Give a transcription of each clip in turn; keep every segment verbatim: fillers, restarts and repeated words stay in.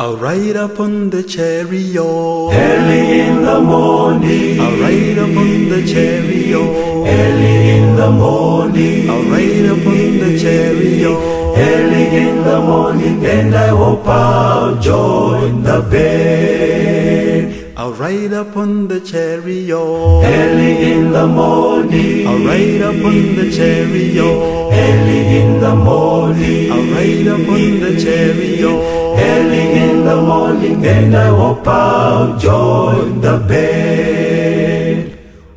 I'll ride upon the chariot early in the morning. I'll ride upon the chariot early in the morning. I'll ride upon the chariot early in the morning, and I hope I'll join the band. I'll ride upon the chariot early in the morning. I'll ride upon the chariot early in the morning. I'll ride upon the chariot early in the morning, and I hope I'll join the band.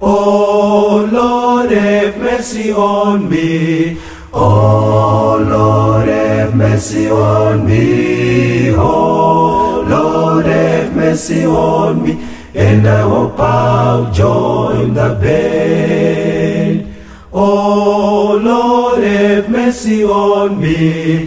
Oh Lord, have mercy on me. Oh Lord, have mercy on me. Oh Lord, have mercy on me, and I hope I'll join the band. Oh Lord, have mercy on me.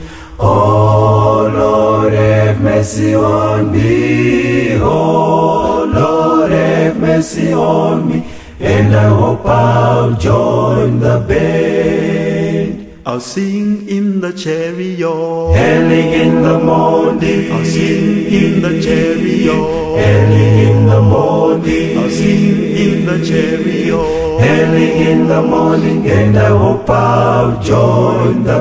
Oh Lord, have mercy on me. Oh Lord, have mercy on me, and I hope I'll join the band. I'll sing in the chariot early in the morning. I'll sing in the chariot early in the morning. I'll sing in the chariot early in the morning, and I hope I'll join the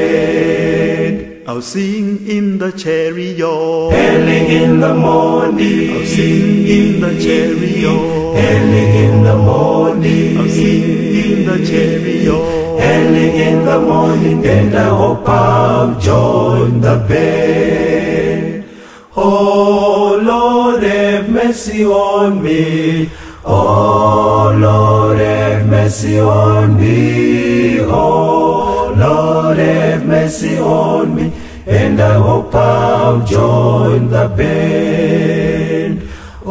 band. I'll sing in the chariot early in the morning. I'll sing in the chariot early in the morning. I'll sing in the chariot early in the morning, and I hope I'll join the band. Oh Lord, have mercy on me. Oh Lord, have mercy on me. Oh Lord, have mercy on me, and I hope I'll join the band.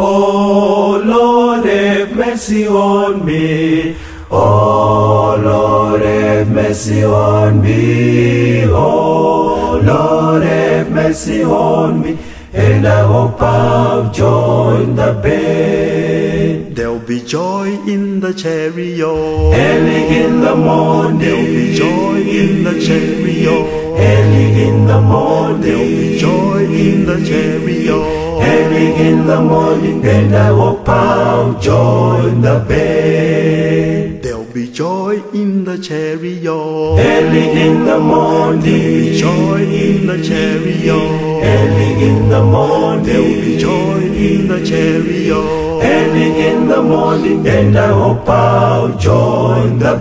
Oh Lord, have mercy on me. Oh Lord, have mercy on me. Oh Lord, have mercy on me, and I hope I'll join the band. There'll be joy in the chariot early in the morning. There'll be joy in the chariot early in the morning. There'll be joy in the chariot early in the morning, and I hope I'll join the band. There'll be joy in the chariot early in the morning. There'll be joy in the chariot early in the morning. There'll be joy in the chariot early in the morning, and I hope I'll join the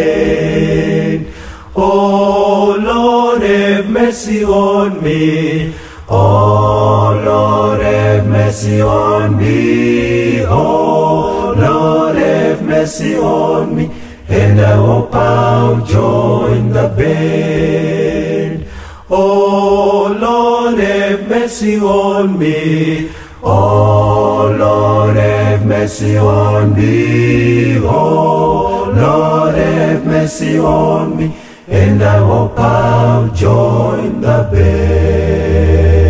band. Oh Lord, have mercy on me. Oh Lord, have mercy on me. Oh Lord, have mercy on me, and I hope I'll join the band. Oh Lord, have mercy on me. Oh Lord, have mercy on me. Oh Lord, have mercy on me, and I hope I'll join the band.